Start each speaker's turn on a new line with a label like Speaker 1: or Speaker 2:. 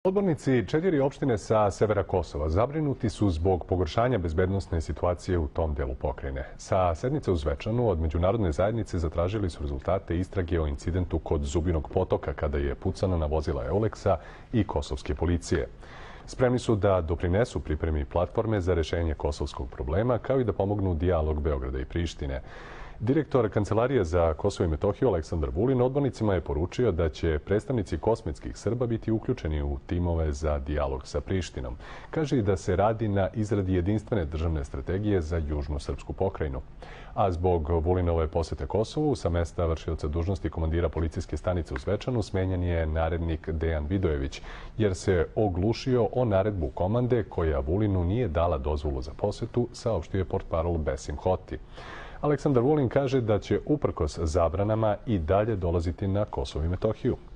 Speaker 1: Odbornici 4 opštine sa severa Kosova zabrinuti su zbog pogoršanja bezbednosne situacije u tom delu pokrajine. Sa sednice u Zvečanu od međunarodne zajednice zatražili su rezultate istrage o incidentu kod Zubinog potoka kada je pucano na vozila Euleksa i kosovske policije. Spremni su da doprinesu pripremi platforme za rešenje kosovskog problema, kao i da pomognu dijalog Beograda i Prištine. Direktor Kancelarije za Kosovo i Metohiju Aleksandar Vulin odbornicima je poručio da će predstavnici kosmetskih Srba biti uključeni u timove za dijalog sa Prištinom. Kaže i da se radi na izradi jedinstvene državne strategije za južnu srpsku pokrajinu. A zbog Vulinove posete Kosovu, sa mesta vršioca dužnosti komandira policijske stanice u Zvečanu smenjen je narednik Dejan Vidojević, jer se oglušio o naredbu komande koja Vulinu nije dala dozvolu za posetu, saopštio je portparol Besim Hoti. Aleksandar Vulin kaže da će uprkos zabranama i dalje dolaziti na Kosovo i Metohiju.